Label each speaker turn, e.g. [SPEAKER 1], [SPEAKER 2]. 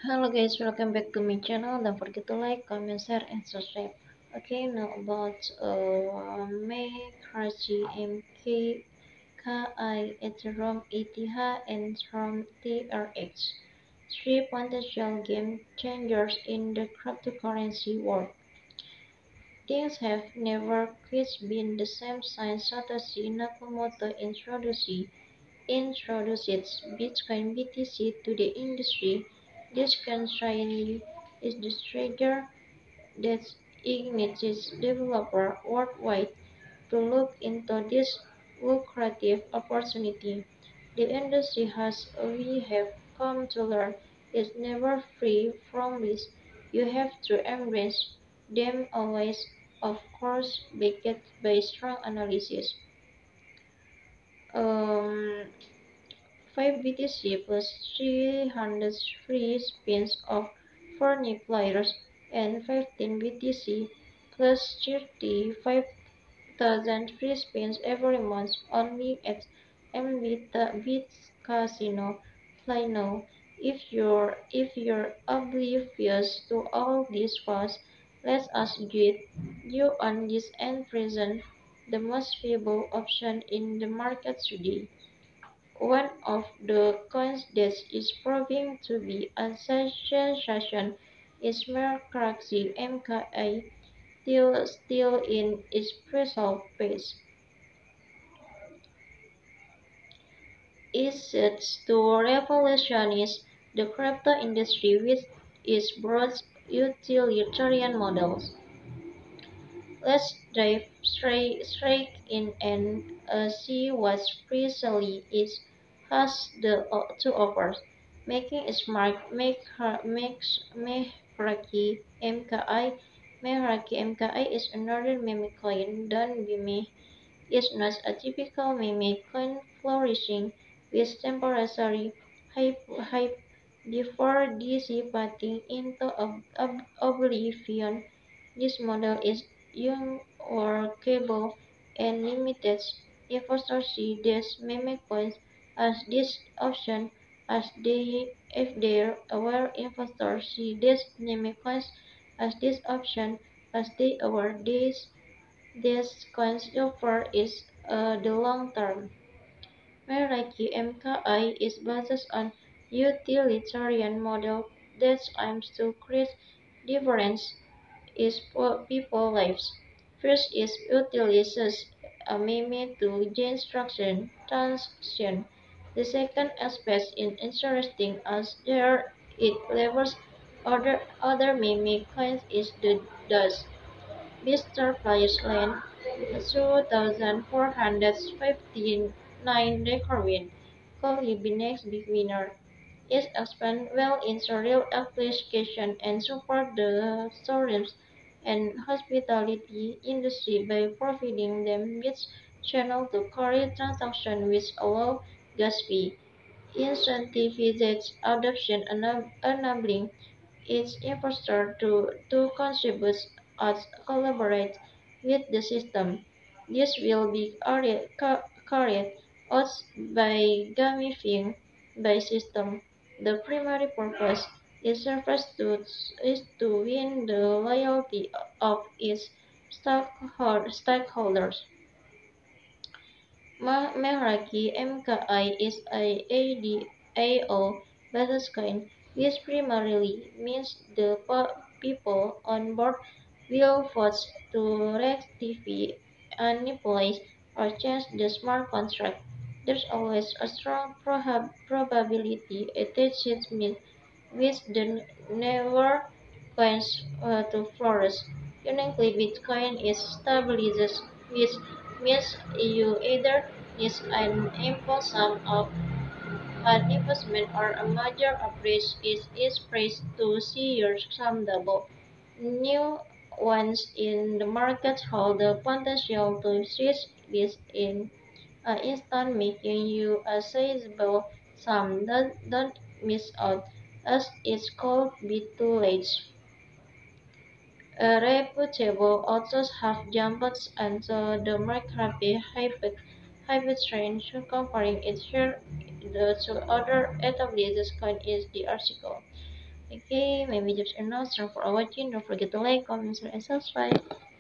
[SPEAKER 1] Hello guys, welcome back to my channel. Don't forget to like, comment, share, and subscribe. Okay, now about McCarthy MKKI Ethereum ETH and from TRX. Three potential game changers in the cryptocurrency world. Things have never quite been the same since Satoshi Nakamoto introduced Bitcoin BTC to the industry. This currently is the trigger that ignites developers worldwide to look into this lucrative opportunity. The industry, as we have come to learn, is never free from risks. You have to embrace them always, of course, backed by strong analysis. Um, 5 BTC plus 300 free spins of 4 new players and 15 BTC plus 35,000 free spins every month only at MBit Casino. Play now. If you're oblivious to all this fuss, let us guide you on this and present the most viable option in the market today. One of the coins that is proving to be a sensation is Mercredi MKI, still in its pre-sale phase. It sets to revolutionize the crypto industry with its broad utilitarian models. Let's dive straight in and see what precisely it has to offer. Making smart Meraki MKI. Meraki MKI is another meme coin. Don't be me. It's not a typical meme coin flourishing with temporary hype before dissipating into oblivion. This model is unworkable and limits investors see these meme coins as this option as they if there were investors see these meme coins as this option as they aware these coins offer is the long term. Meraki MKI is based on utilitarian model that aims to create difference is for people lives. First is utilizes a meme to gain transaction. The second aspect is interesting as there it levels other meme coins is the does. Mr. Players Land 2459 recording could be next big winner. It expand well into real application and support the tourism and hospitality industry by providing them with channel to carry transactions which allow gas fee. Incentivizes adoption enabling its investors to contribute and collaborate with the system. This will be carried out by gamifying by system. The primary purpose is to win the loyalty of its stakeholders. Meraki MKI is a ADAO based coin, which primarily means the people on board will vote to rectify, manipulate, or change the smart contract. There's always a strong probability attached with the newer coins to flourish. Uniquely, Bitcoin is stabilized, which means you either need an impulse sum of an investment or a major appraise is praised to see your sum double. New ones in the market hold the potential to switch this in an instant, making you a sizable sum. Don't miss out, as it's called be too late. Reputable authors have jumped onto the McAfee hype train, comparing it here to other established coins in the article. Okay, maybe that's enough. Thanks for watching. Don't forget to like, comment, share, and subscribe.